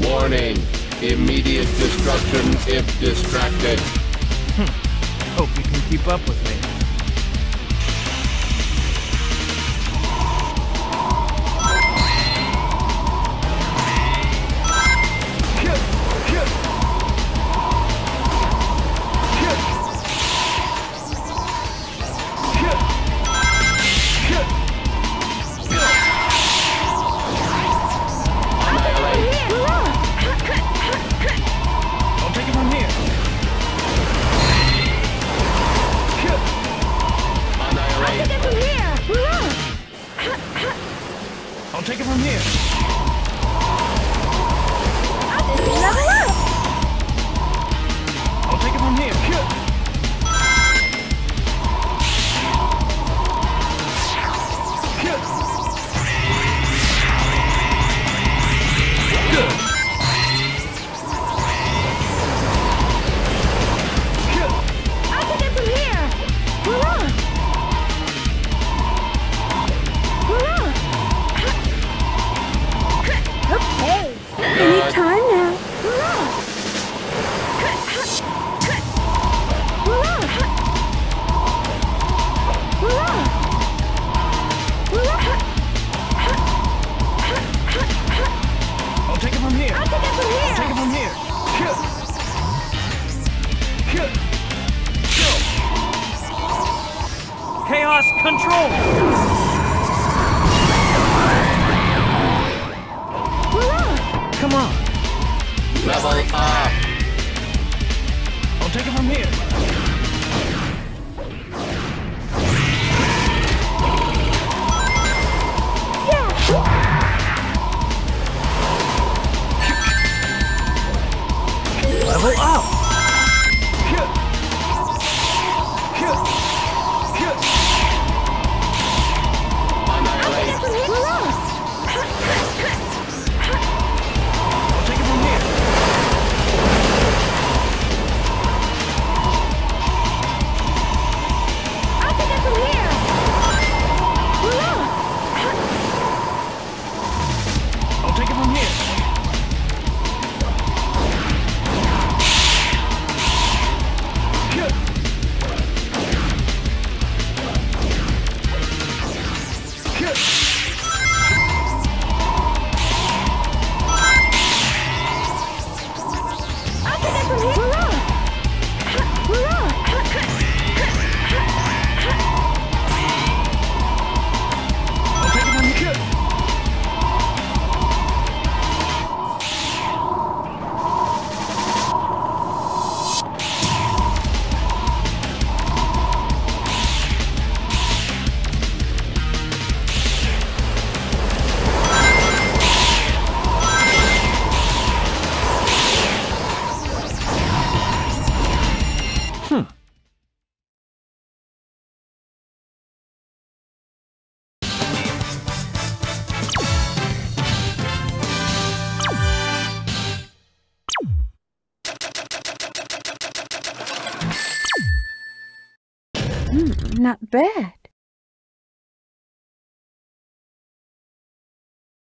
Warning. Immediate destruction if distracted. Hope you can keep up with me. I'll take it from here. Level up! I'll take it from here. Anytime now. I'll take it from here. I'll take it from here. I'll take it from here. Chaos control! Come on. Level up. I'll take it from here. Level up! Not bad.